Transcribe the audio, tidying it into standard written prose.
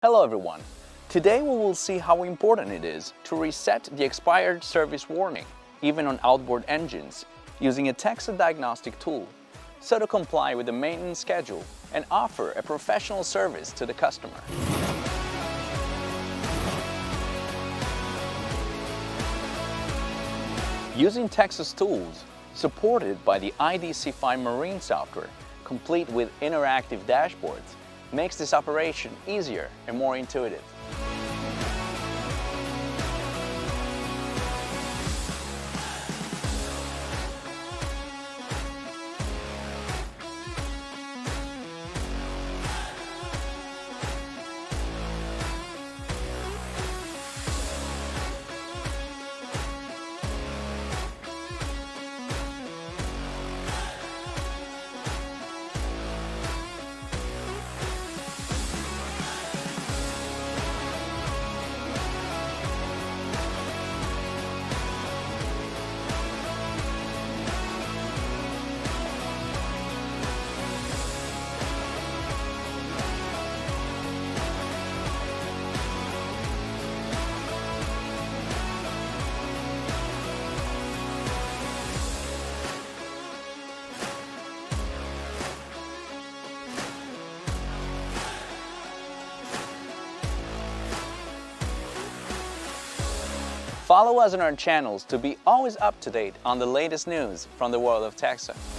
Hello everyone! Today we will see how important it is to reset the expired service warning, even on outboard engines, using a TEXA diagnostic tool, so to comply with the maintenance schedule and offer a professional service to the customer. Using TEXA's tools, supported by the IDC5 Marine software, complete with interactive dashboards, makes this operation easier and more intuitive. Follow us on our channels to be always up to date on the latest news from the world of TEXA.